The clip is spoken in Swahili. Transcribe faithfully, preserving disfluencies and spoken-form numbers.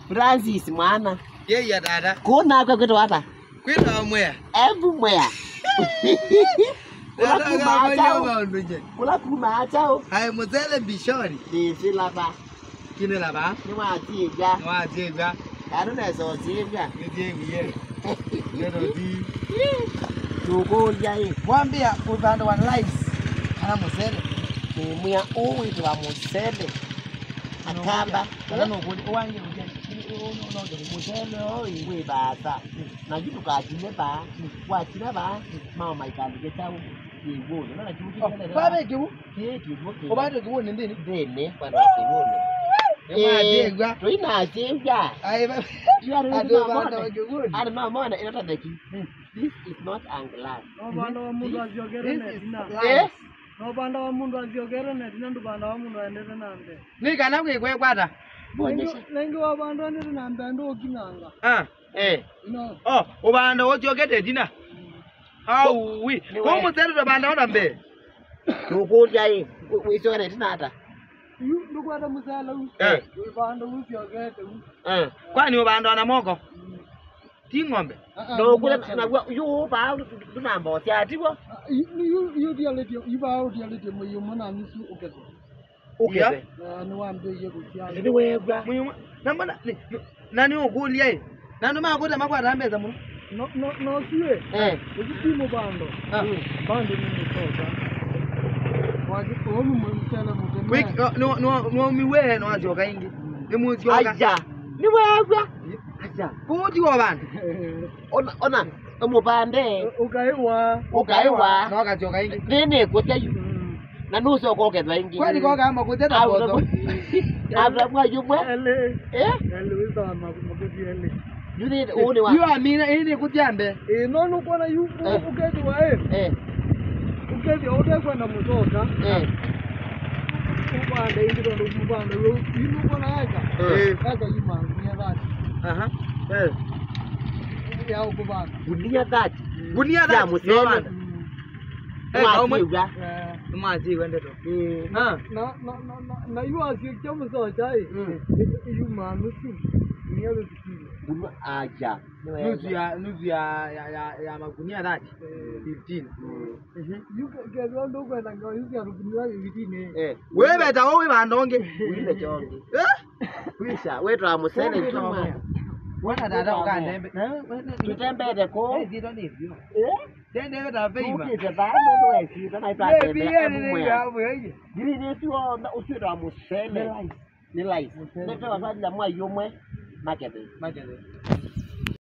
Francis mwana. Ye ya dada. Kuona kwa kwetu hapa. Kwenda mwea. Embu mwea. Dada kama nyama nduje. Kula kuma chao. Hai mchele bishori. Ni silaba. Kine laba. Ni wajiga. Wajiga. Ano na so jiga. Ni jengi ye. Neno di. Tuko jai. Mwambia upande wa rice. Kana mchele. Ni mwea uwi wa mchele. Akamba. Kana no wangi uje. Mchele oi we bata. Na jitu ka jine ba. Wa jine ba. Mama maikandike chao. Kiwone. Na kiwone kile. Babe kiwu. Ki kiwone. Obado kiwone ndini. Dene bana kiwone. Eh, tuina jenga. Ai ba. Ado bado kiwone. Ada mama ana inata deki. This is not angalia. No banda wa mundu aziogere netina. Eh? No banda wa mundu aziogere netina ndo banda wa mundu aendete nambe. Ni kana kwekwe kwata. Lengi wa banda aendete nambe ndo okinanga. Ah, eh. No. Oh, ubanda wojogete dina. Au wi. Ko mutero do banda ona mbe. Tukuja hii. Uiso netina hata. Yu ndo kwata musala u. Eh. Banda usiogete u. Eh. Kwani ubanda ona moko? Ti ng'ombe. No kule na yu ba tunamba tiatiwo. Yu yu dialete yu ba dialete mo yu mona nisu oketo. Okay. Ni wambe ye kutia. Ni webwa. Muyu nambona nani okulia hii? Nani makuta makwata ambeza muno? No no no siwe. Eh. Ukipimo bando. Ah. Bando ni mtoka. Waje kuomu msela mutema. Quick no no no miwe no azoka ingi. Ni muzioka. Aja. Ni webwa. Aja. Kuti wa banda. Ona ona umupande. Ukaiwa. Ukaiwa. No kazoka ingi. Nene kotia yu. Na nuso ko ke dwa ingi. Kwani ko kama kuteta boto. Abra mwa yumwe. Ele. Eh? Ele wisa ma mukudi ele. Yuni one wa. Yu amina ini kutiambe. Eh no no kona yu ukedi wa eh. Eh. Ukedi ode kwenda mutoka. Eh. Ubanda indiro ndo ubanda yo inu kona yaka. Eh. Yaka yima ni dhati. Aha. Eh. Ya ukubanda. Gunia dhati. Gunia dhati. Musele. Eh, kaumwe. Eh. Maji wende to. Eh. Ah. Na na na na yu asi kyomo so chai. Yu ma nusu. Ni yale sikili. Gunia aja. Nusu ya nusu ya ya ya, ya magunia dhati. fifteen. Mhm. Yu ke ndo kwenda ngo yu ya rubunia fifteen. Eh. Wewe beta wewe bandonge. Uile chonge. Eh? Kwisha wetu amusele chuma. Wana dada ukandembe. Tutembele ko. Eh, zito ndivyo. Eh? Tende beta feima. Ukite bando ndo esi tana ita Eh, tebe. pia ni hapo yeye. Gili ni tuo na usiro amusele. Ni life. Ni life. Ndio kwa sababu ya mwa yomwe makete. Makete.